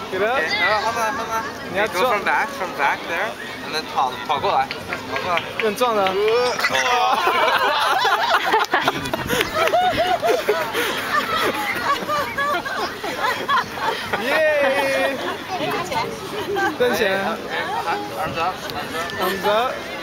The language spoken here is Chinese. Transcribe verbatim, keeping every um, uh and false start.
给他。 然后慢慢慢慢， 你要 go 撞 from back from back there， and then 跑跑过来，跑过来。 用撞的。耶！挣钱。 Arms up, arms up. Arms up.